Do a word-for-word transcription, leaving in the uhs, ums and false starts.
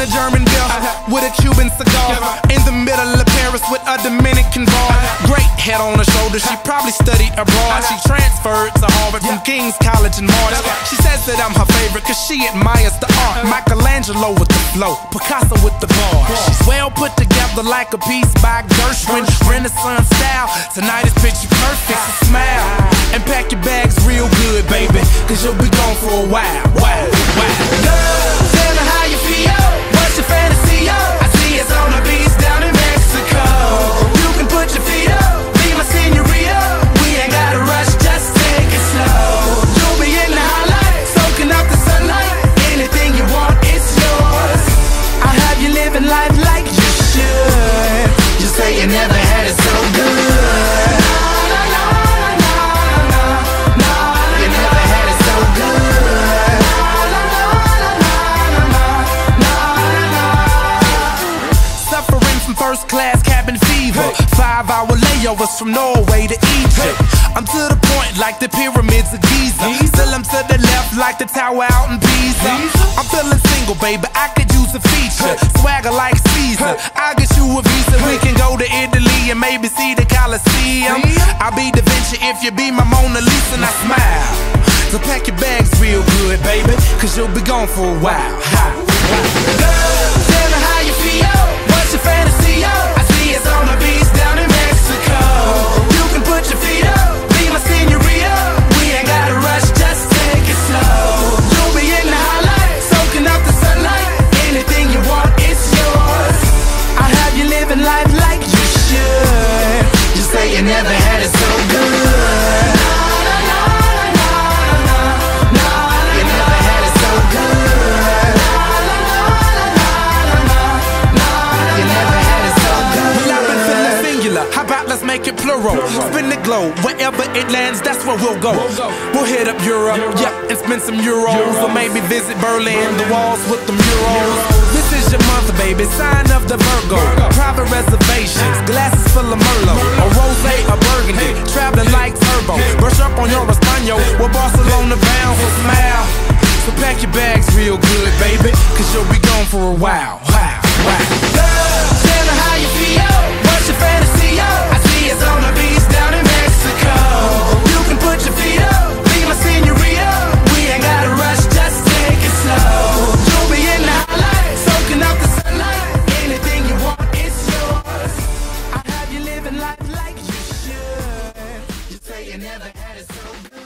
German beer with a Cuban cigar. In the middle of Paris with a Dominican bar. Great head on her shoulder, she probably studied abroad. She transferred to Harvard from King's College in March. She says that I'm her favorite cause she admires the art. Michelangelo with the flow, Picasso with the bar. She's well put together like a piece by Gershwin. Renaissance style, tonight is picture perfect. So smile and pack your bags real good, baby, cause you'll be gone for a while. Wow, wow. Girl, tell me how you feel. What's your fantasy, yo? I see it's on the beach down in Mexico. You can put your feet up, be my senorita. We ain't gotta rush, just take it slow. You'll be in the highlight, soaking up the sunlight. Anything you want, it's yours. I'll have you living life like you should. You say you never had it so good. First class cabin fever, five hour layovers from Norway to Egypt. I'm to the point like the pyramids of Giza. Still I'm to the left like the tower out in Pisa. I'm feeling single, baby, I could use a feature. Swagger like Caesar, I'll get you a visa. We can go to Italy and maybe see the Colosseum. I'll be Da Vinci if you be my Mona Lisa. And I smile, so pack your bags real good, baby, cause you'll be gone for a while. Girl, tell me how you feel. What's your fantasy, yo? I see it's on the beach down in Mexico. You can put your feet up, be my senorita. We ain't gotta rush, just take it slow. You'll be in the highlight, soaking up the sunlight. Anything you want, it's yours. I'll have you living life like you should. You say you never had it so good. You never had it so good. How about let's make it plural? Spin the globe, wherever it lands, that's where we'll go. We'll hit up Europe, yeah, and spend some euros. Or maybe visit Berlin, the walls with the murals. This is your month, baby, sign of the Virgo. Private reservations, glasses full of Merlot. A rosé, a burgundy, traveling like turbo. Brush up on your Espanol, we're Barcelona bound, so smile. So pack your bags real good, baby, cause you'll be gone for a while. Wow, wow. Girl, tell me how you feel. What's your fantasy, yo? I see it's on the beach down in Mexico. You can put your feet up, be my senorita. We ain't gotta rush, just take it slow. You'll be in the highlight, soaking up the sunlight. Anything you want, it's yours. I'll have you living life like you should. You say you never had it so good.